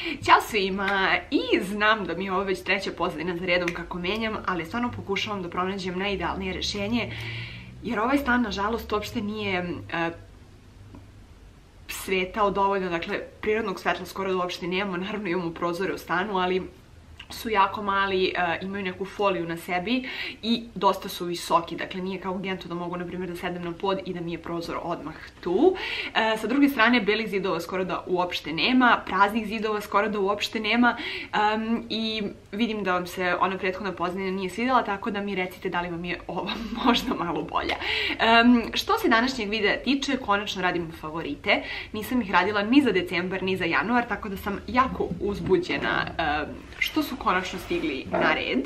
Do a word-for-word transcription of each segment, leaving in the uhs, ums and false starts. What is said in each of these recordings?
Ćao svima! I znam da mi je ovo već treća pozadina za redom kako menjam, ali stvarno pokušavam da pronađem najidealnije rješenje, jer ovaj stan, nažalost, uopšte nije uh, svetao dovoljno, dakle, prirodnog svetla skoro da uopšte nemamo, naravno imamo prozore u stanu, ali su jako mali, uh, imaju neku foliju na sebi i dosta su visoki, dakle nije kao u Gentu da mogu, na primjer, da sedem na pod i da mi je prozor odmah tu. Uh, sa druge strane, belih zidova skoro da uopšte nema, praznih zidova skoro da uopšte nema um, i vidim da vam se ona prethodna pozadina nije svidjela, tako da mi recite da li vam je ova možda malo bolja. Um, što se današnjeg videa tiče, konačno radim favorite. Nisam ih radila ni za decembar, ni za januar, tako da sam jako uzbuđena um, što su konačno stigli na red.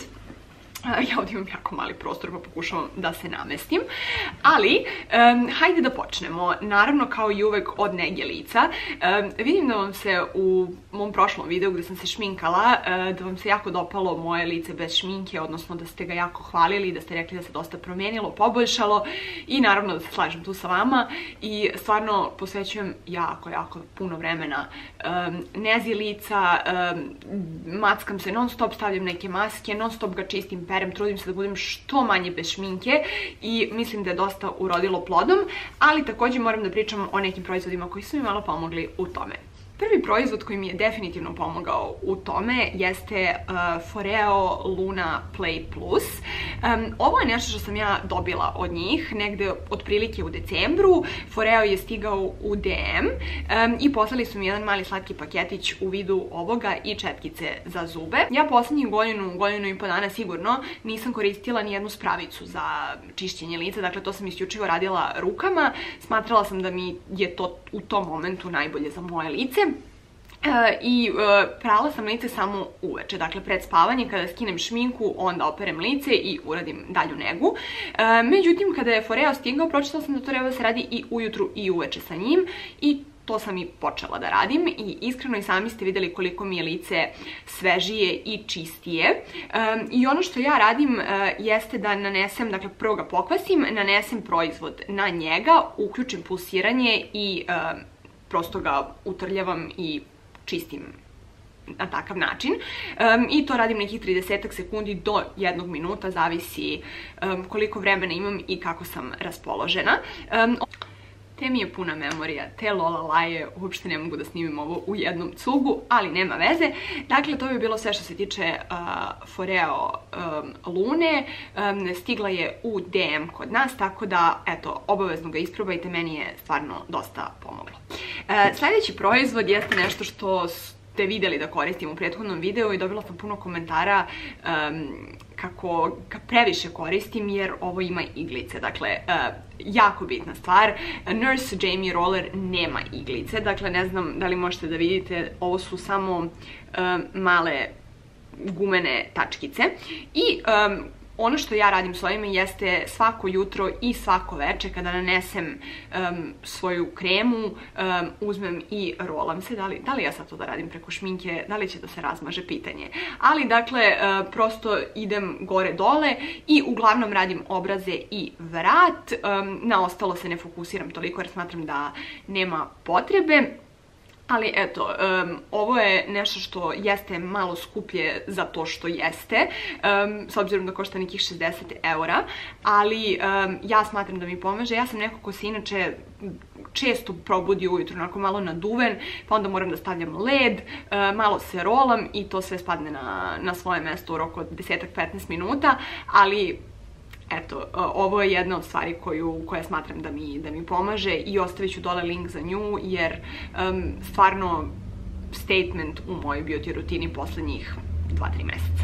Ja ovdje imam jako mali prostor pa pokušavam da se namestim, ali um, hajde da počnemo. Naravno, kao i uvek, od nege lica. Um, vidim da vam se u mom prošlom videu gdje sam se šminkala, uh, da vam se jako dopalo moje lice bez šminke, odnosno da ste ga jako hvalili, da ste rekli da se dosta promijenilo, poboljšalo i naravno da se slažem tu sa vama i stvarno posvećujem jako, jako puno vremena um, nezi lica, um, mackam se non stop, stavljam neke maske, non stop ga čistim, perem, trudim se da budem što manje bez šminke i mislim da je dosta urodilo plodom, ali također moram da pričam o nekim proizvodima koji su mi malo pomogli u tome. Prvi proizvod koji mi je definitivno pomogao u tome jeste uh, Foreo Luna Play Plus. Um, ovo je nešto što sam ja dobila od njih negde otprilike u decembru. Foreo je stigao u D M um, i poslali su mi jedan mali slatki paketić u vidu ovoga i četkice za zube. Ja poslednjih godinu, godinu i po dana sigurno nisam koristila ni jednu spravicu za čišćenje lica, dakle to sam isključivo radila rukama. Smatrala sam da mi je to u tom momentu najbolje za moje lice. Uh, i uh, prala sam lice samo uveče, dakle pred spavanje, kada skinem šminku, onda operem lice i uradim dalju negu. Uh, međutim, kada je Foreo stigao, pročitala sam da to treba da se radi i ujutru i uveče sa njim i to sam i počela da radim i iskreno i sami ste vidjeli koliko mi je lice svežije i čistije. Um, I ono što ja radim uh, jeste da nanesem, dakle prvo ga pokvasim, nanesem proizvod na njega, uključim pulsiranje i uh, prosto ga utrljavam i čistim na takav način. Um, I to radim nekih trideset sekundi do jednog minuta, zavisi um, koliko vremena imam i kako sam raspoložena. Um, Te mi je puna memorija, te lolalaje, uopšte ne mogu da snimim ovo u jednom cugu, ali nema veze. Dakle, to bi bilo sve što se tiče uh, Foreo um, Lune. Um, stigla je u D M kod nas, tako da, eto, obavezno ga isprobajte, meni je stvarno dosta pomoglo. Uh, sljedeći proizvod jeste nešto što ste vidjeli da koristim u prethodnom videu i dobila sam puno komentara um, kako ga previše koristim jer ovo ima iglice. Dakle, uh, jako bitna stvar, Nurse Jamie Roller nema iglice, dakle ne znam da li možete da vidite, ovo su samo um, male gumene tačkice i um, ono što ja radim s ovime jeste svako jutro i svako veče kada nanesem um, svoju kremu, um, uzmem i rolam se. Da li, da li ja sad to da radim preko šminke, da li će da se razmaže, pitanje. Ali dakle, uh, prosto idem gore dole i uglavnom radim obraze i vrat. Um, na ostalo se ne fokusiram toliko jer smatram da nema potrebe. Ali eto, um, ovo je nešto što jeste malo skuplje za to što jeste, um, s obzirom da košta nekih šezdeset eura, ali um, ja smatram da mi pomaže. Ja sam neko ko se inače često probudi ujutro, onako malo naduven, pa onda moram da stavljam led, uh, malo se rolam i to sve spadne na, na svoje mesto u roku od deset do petnaest minuta, ali eto, ovo je jedna od stvari koju, koja smatram da mi, da mi pomaže i ostavit ću dole link za nju jer um, stvarno statement u mojoj beauty rutini poslednjih dva tri meseca.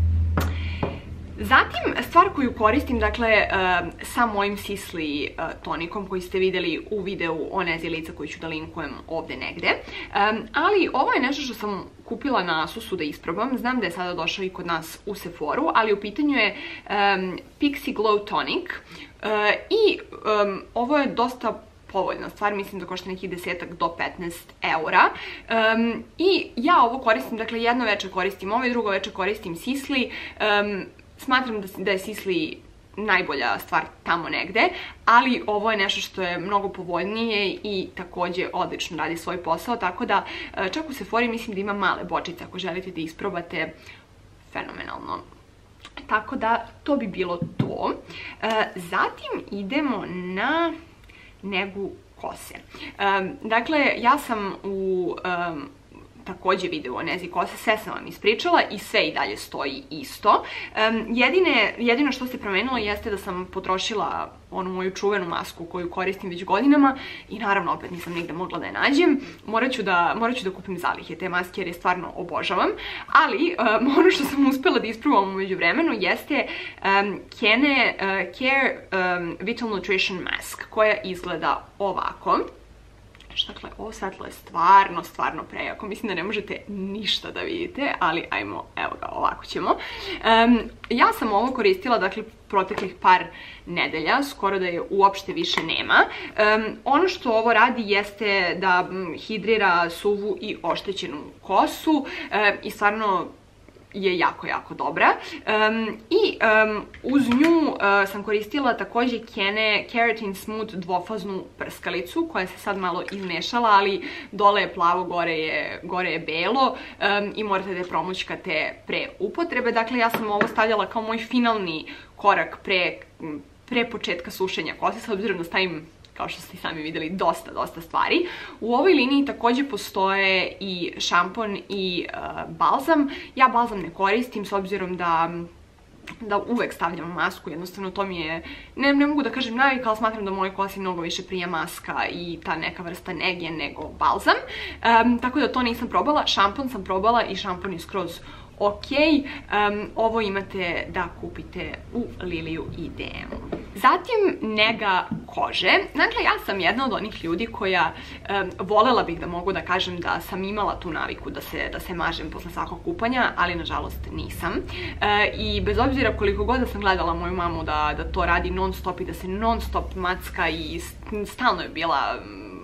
Zatim, stvar koju koristim, dakle, uh, sa mojim Sisley uh, tonikom koji ste vidjeli u videu o nezi lica koji ću da linkujem ovdje negde. Um, ali ovo je nešto što sam kupila na Asusu da isprobam. Znam da je sada došao i kod nas u Sephoru, ali u pitanju je um, Pixi Glow Tonic uh, i um, ovo je dosta povoljna stvar, mislim da košta nekih desetak do petnaest eura. Um, I ja ovo koristim, dakle jedno veče koristim ovo i drugo veče koristim Sisley. Um, Smatram da, da je Sisley najbolja stvar tamo negde, ali ovo je nešto što je mnogo povoljnije i takođe odlično radi svoj posao, tako da čak u Sephori mislim da ima male bočice ako želite da isprobate, fenomenalno. Tako da to bi bilo to. Zatim idemo na negu kose. Dakle, ja sam u takođe video o nezi kose, sve sam vam ispričala i sve i dalje stoji isto. Jedine, jedino što se promenilo jeste da sam potrošila onu moju čuvenu masku koju koristim već godinama i naravno opet nisam nigde mogla da je nađem. Morat ću da, morat ću da kupim zalihe te maske jer je stvarno obožavam. Ali um, ono što sam uspela da isprobam u međuvremenu jeste um, Kene uh, Care um, Vital Nutrition Mask koja izgleda ovako. Dakle, ovo svetlo je stvarno, stvarno prejako. Mislim da ne možete ništa da vidite, ali ajmo, evo ga, ovako ćemo. Um, ja sam ovo koristila, dakle, proteklih par nedelja, skoro da je uopšte više nema. Um, ono što ovo radi jeste da hidrira suvu i oštećenu kosu um, i stvarno je jako, jako dobra. Um, I um, uz nju uh, sam koristila takođe Kene Keratin Smooth dvofaznu prskalicu koja se sad malo izmešala, ali dole je plavo, gore je, gore je belo um, i morate da je promućkate pre upotrebe. Dakle, ja sam ovo stavljala kao moj finalni korak pre, pre početka sušenja kose, s obzirom da stavim, kao što ste sami videli, dosta, dosta stvari. U ovoj liniji takođe postoje i šampon i uh, balzam. Ja balzam ne koristim s obzirom da da uvek stavljam masku, jednostavno to mi je, ne, ne mogu da kažem navika, ali smatram da mojoj kosi mnogo više prija maska i ta neka vrsta nege nego balzam. Um, tako da to nisam probala. Šampon sam probala i šampon je skroz ok. Um, ovo imate da kupite u Liliju i D M-u. Zatim, nega kože. Dakle, ja sam jedna od onih ljudi koja um, volela bih da mogu da kažem da sam imala tu naviku da se, da se mažem posle svakog kupanja, ali nažalost nisam. Uh, I bez obzira koliko god da sam gledala moju mamu da, da to radi non stop i da se non stop macka i stalno je bila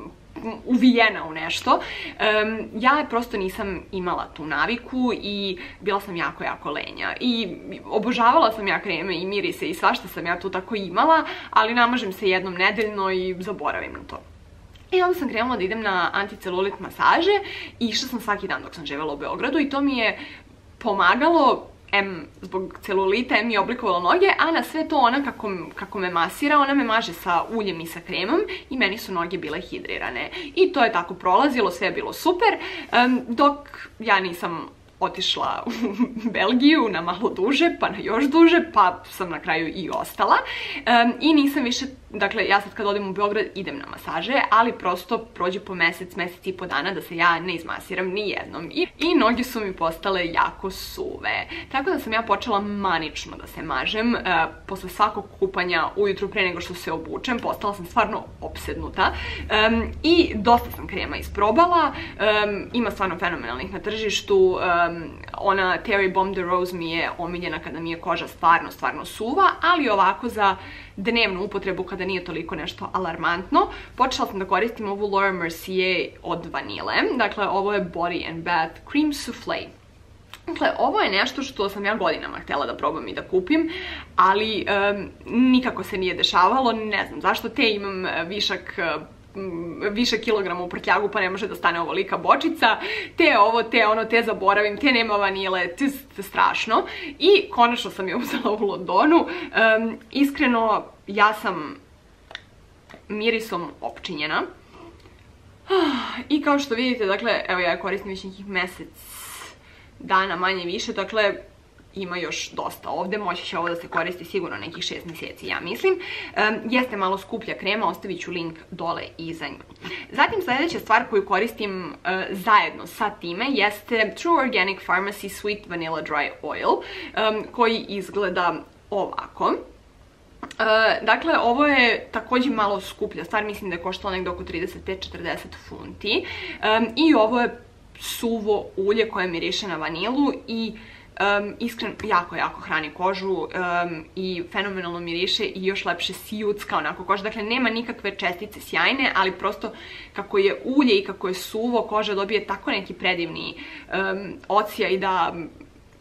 uvijena u nešto, um, ja prosto nisam imala tu naviku i bila sam jako, jako lenja. I obožavala sam ja kreme i mirise i svašta sam ja tu tako imala, ali namažem se jednom nedeljno i zaboravim na to. I onda sam krenula da idem na anticelulit masaže i išla sam svaki dan dok sam živela u Beogradu i to mi je pomagalo, em zbog celulita, em mi je oblikovala noge, a na sve to ona kako, kako me masira, ona me maže sa uljem i sa kremom i meni su noge bile hidrirane. I to je tako prolazilo, sve je bilo super, um, dok ja nisam otišla u Belgiju na malo duže, pa na još duže, pa sam na kraju i ostala. Um, I nisam više, dakle, ja sad kad odem u Beograd idem na masaže, ali prosto prođe po mesec, mesec i po dana da se ja ne izmasiram ni jednom. I, i noge su mi postale jako suve. Tako da sam ja počela manično da se mažem. Uh, posle svakog kupanja ujutru pre nego što se obučem, postala sam stvarno opsednuta. Um, I dosta sam krema isprobala. Um, ima stvarno fenomenalnih na tržištu. Um, ona Terry Bomb de Rose mi je omiljena kada mi je koža stvarno, stvarno suva, ali ovako za dnevnu upotrebu kada nije toliko nešto alarmantno. Počela sam da koristim ovu Laura Mercier od vanile. Dakle, ovo je Body and Bath Cream Soufflé. Dakle, ovo je nešto što sam ja godinama htjela da probam i da kupim, ali um, nikako se nije dešavalo, ne znam zašto, te imam višak više kilograma u prtljagu pa ne može da stane ovolika bočica, te ovo, te ono, te zaboravim, te nema vanile, te, te strašno. I konačno sam je uzela u Londonu. Um, iskreno, ja sam mirisom opčinjena. I kao što vidite, dakle, evo ja koristim već nekih mesec dana manje više, dakle, ima još dosta ovde, moći će ovo da se koristi sigurno nekih šest mjeseci, ja mislim. Um, jeste malo skuplja krema, ostavit ću link dole iza nju. Zatim sljedeća stvar koju koristim uh, zajedno sa time jeste True Organic Pharmacy Sweet Vanilla Dry Oil, um, koji izgleda ovako. Uh, dakle, ovo je također malo skuplja stvar, mislim da je koštala negdje oko trideset pet do četrdeset funti. Um, I ovo je suvo ulje koje miriše na vanilu i Um, iskreno, jako, jako hrani kožu um, i fenomenalno miriše i još lepše sijucka onako koža. Dakle, nema nikakve čestice sjajne, ali prosto kako je ulje i kako je suvo, koža dobije tako neki predivni um, odsjaj da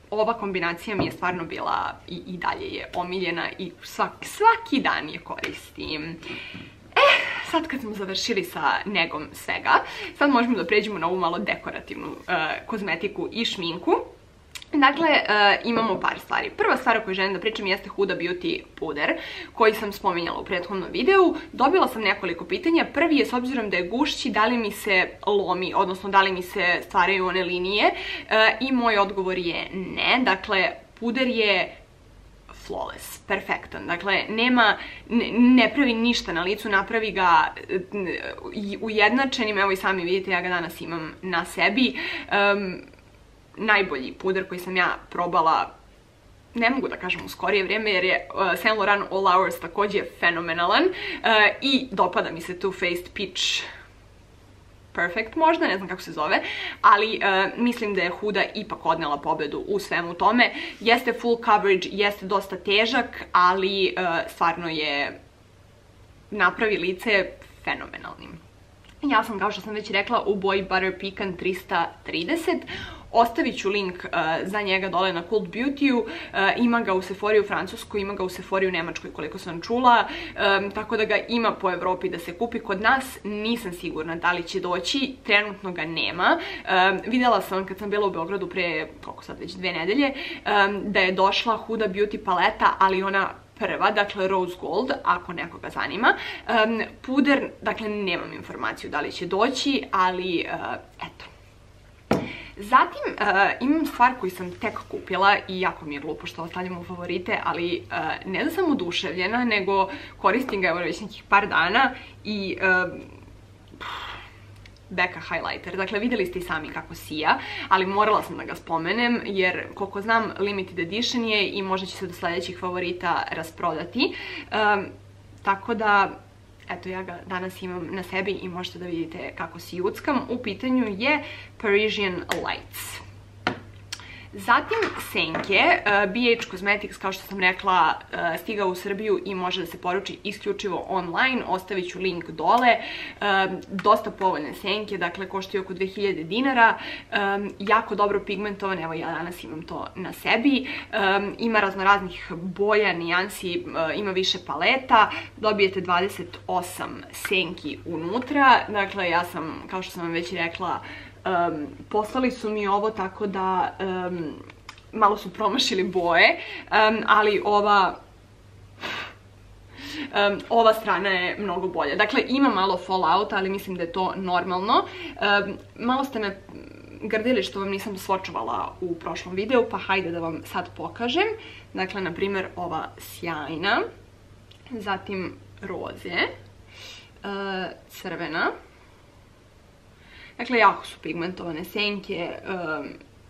ova kombinacija mi je stvarno bila i, i dalje je omiljena i svak, svaki dan je koristim. Eh, sad kad smo završili sa negom svega, sad možemo da pređemo na ovu malo dekorativnu uh, kozmetiku i šminku. Dakle, uh, imamo par stvari. Prva stvar o kojoj želim da pričam jeste Huda Beauty puder, koji sam spominjala u prethodnom videu. Dobila sam nekoliko pitanja. Prvi je, s obzirom da je gušći, da li mi se lomi, odnosno da li mi se stvaraju one linije, uh, i moj odgovor je ne. Dakle, puder je flawless, perfektan. Dakle, nema, ne, ne pravi ništa na licu, napravi ga ujednačenim. Evo i sami vidite, ja ga danas imam na sebi. Um, najbolji puder koji sam ja probala, ne mogu da kažem u skorije vrijeme, jer je uh, Saint Laurent All Hours također fenomenalan uh, i dopada mi se Too Faced Peach Perfect možda, ne znam kako se zove, ali uh, mislim da je Huda ipak odnela pobedu u svemu tome. Jeste full coverage, jeste dosta težak, ali uh, stvarno je napravi lice fenomenalnim. Ja sam, kao što sam već rekla, u boji Butter Pecan trista trideset. Ostavit ću link uh, za njega dole na Cult Beauty-u. Uh, ima ga u Sephori u Francuskoj, ima ga u Sephori u Nemačkoj, koliko sam čula. Um, tako da ga ima po Evropi da se kupi. Kod nas nisam sigurna da li će doći. Trenutno ga nema. Um, vidjela sam kad sam bila u Beogradu pre, koliko sad već, dve nedelje, um, da je došla Huda Beauty paleta, ali ona prva, dakle Rose Gold, ako nekoga zanima. Um, puder, dakle nemam informaciju da li će doći, ali uh, eto. Zatim uh, imam stvar koju sam tek kupila i jako mi je glupo što ostavljam u favorite, ali uh, ne da sam oduševljena, nego koristim ga evo već nekih par dana i uh, Becca highlighter. Dakle, vidjeli ste i sami kako sija, ali morala sam da ga spomenem, jer koliko znam limited edition je i možda će se do sljedećih favorita rasprodati. Um, tako da, eto, ja ga danas imam na sebi i možete da vidite kako sijuckam. U pitanju je Parisian Lights. Zatim senke, uh, B H Cosmetics, kao što sam rekla, uh, stigao u Srbiju i može da se poruči isključivo online, ostavit ću link dole. Uh, dosta povoljne senke, dakle koštaju oko dve hiljade dinara, um, jako dobro pigmentovane, evo ja danas imam to na sebi, um, ima raznoraznih boja, nijansi, uh, ima više paleta, dobijete dvadeset osam senki unutra, dakle ja sam, kao što sam vam već rekla, Um, poslali su mi ovo tako da um, malo su promašili boje, um, ali ova um, ova strana je mnogo bolja. Dakle, ima malo fallouta, ali mislim da je to normalno. Um, malo ste me grdili što vam nisam svočovala u prošlom videu, pa hajde da vam sad pokažem. Dakle, na primjer, ova sjajna, zatim roze, uh, crvena. Dakle, jako su pigmentovane senke, um,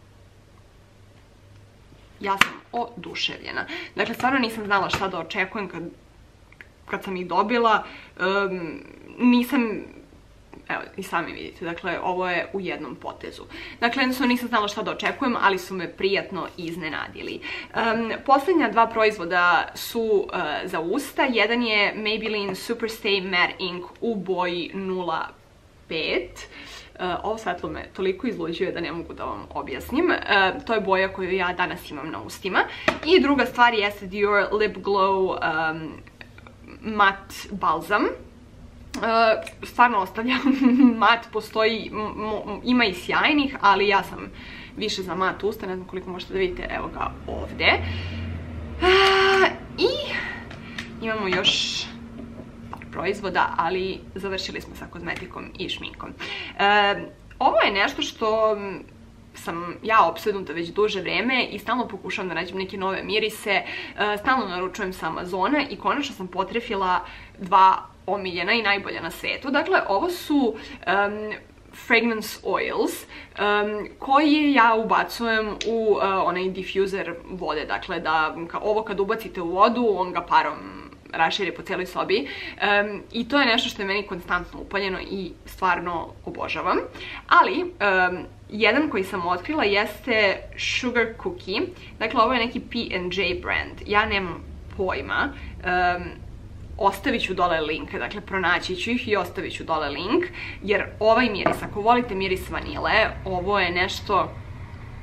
ja sam oduševljena. Dakle, stvarno nisam znala šta da očekujem kad, kad sam ih dobila, um, nisam, evo i sami vidite, dakle ovo je u jednom potezu. Dakle, jednostavno nisam znala šta da očekujem, ali su me prijatno iznenadili. Um, posljednja dva proizvoda su uh, za usta, jedan je Maybelline Superstay Matte Ink u boji nula pet. Uh, ovo svetlo me toliko izluđuje da ne mogu da vam objasnim. Uh, to je boja koju ja danas imam na ustima. I druga stvar jeste Dior Lip Glow um, Matte Balsam. Uh, stvarno ostavljam mat, postoji, ima i sjajnih, ali ja sam više za mat usta, ne znam koliko možete da vidite, evo ga ovdje. Uh, I imamo još proizvoda, ali završili smo sa kozmetikom i šminkom. E, ovo je nešto što sam ja opsednuta već duže vreme i stalno pokušavam da nađem neke nove mirise, e, stalno naručujem sa Amazona i konačno sam potrefila dva omiljena i najbolja na svetu. Dakle, ovo su um, fragrance oils um, koje ja ubacujem u uh, onaj diffuser vode. Dakle, da ka, ovo kad ubacite u vodu, on ga parom raširi po cijeloj sobi. Um, I to je nešto što je meni konstantno upaljeno i stvarno obožavam. Ali, um, jedan koji sam otkrila jeste Sugar Cookie. Dakle, ovo je neki P and J brand. Ja nemam pojma. Um, Ostavit ću dole link, dakle pronaći ću ih i ostavit ću dole link, jer ovaj miris, ako volite miris vanile, ovo je nešto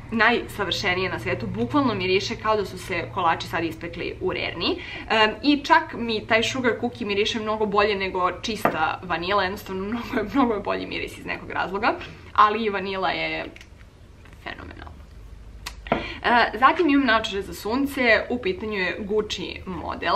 najsavršenije na svetu, bukvalno miriše kao da su se kolači sad ispekli u rerni. I čak mi taj sugar cookie miriše mnogo bolje nego čista vanila, jednostavno mnogo je, mnogo je bolji miris iz nekog razloga, ali i vanila je fenomenalna. Zatim imam naočare za sunce, u pitanju je Gucci model,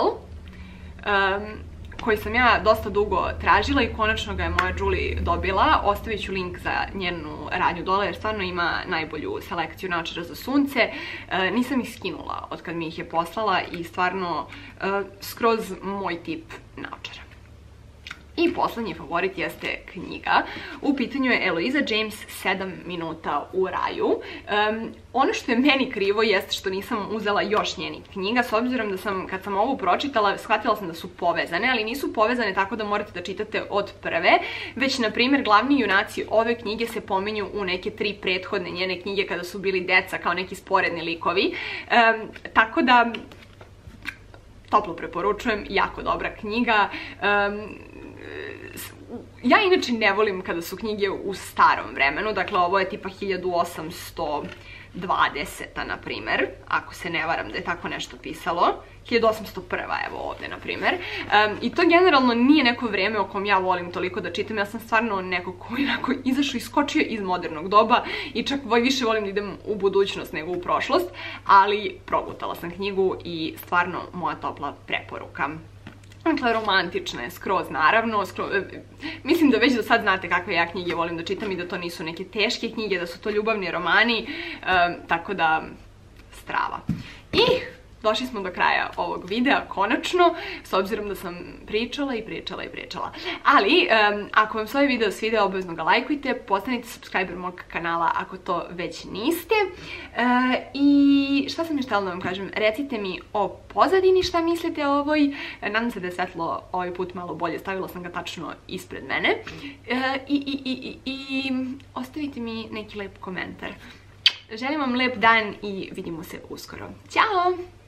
koji sam ja dosta dugo tražila i konačno ga je moja Julie dobila. Ostavit ću link za njenu radnju dole jer stvarno ima najbolju selekciju naočara za sunce. Nisam ih skinula od kad mi ih je poslala i stvarno skroz moj tip naočara. I poslednji favorit jeste knjiga. U pitanju je Eloisa James sedam minuta u raju. Um, ono što je meni krivo jeste što nisam uzela još njenih knjiga, s obzirom da sam, kad sam ovu pročitala, shvatila sam da su povezane, ali nisu povezane tako da morate da čitate od prve, već, na primjer, glavni junaci ove knjige se pominju u neke tri prethodne njene knjige kada su bili deca, kao neki sporedni likovi. Um, tako da, toplo preporučujem, jako dobra knjiga. Um, Ja inače ne volim kada su knjige u starom vremenu, dakle ovo je tipa hiljadu osamsto dvadeseta, na primer, ako se ne varam da je tako nešto pisalo, hiljadu osamsto prva, evo ovde, na primer. Um, I to generalno nije neko vreme o kom ja volim toliko da čitam, ja sam stvarno neko koji onako izašao i skočio iz modernog doba i čak više volim da idem u budućnost nego u prošlost, ali progutala sam knjigu i stvarno moja topla preporuka. Dakle, romantična je skroz, naravno. Skroz, mislim da već do sad znate kakve ja knjige volim da čitam i da to nisu neke teške knjige, da su to ljubavni romani, um, tako da strava. I došli smo do kraja ovog videa, konačno, s obzirom da sam pričala i pričala i pričala. Ali, um, ako vam se ovaj video svidio, obavezno ga lajkujte, postanite subscriber mog kanala ako to već niste. Uh, I šta sam još htjela da vam kažem, recite mi o pozadini šta mislite o ovoj. Nadam se da je svetlo ovaj put malo bolje, stavila sam ga tačno ispred mene. Uh, i, i, i, i, I ostavite mi neki lep komentar. Želim vam lep dan i vidimo se uskoro. Ćao!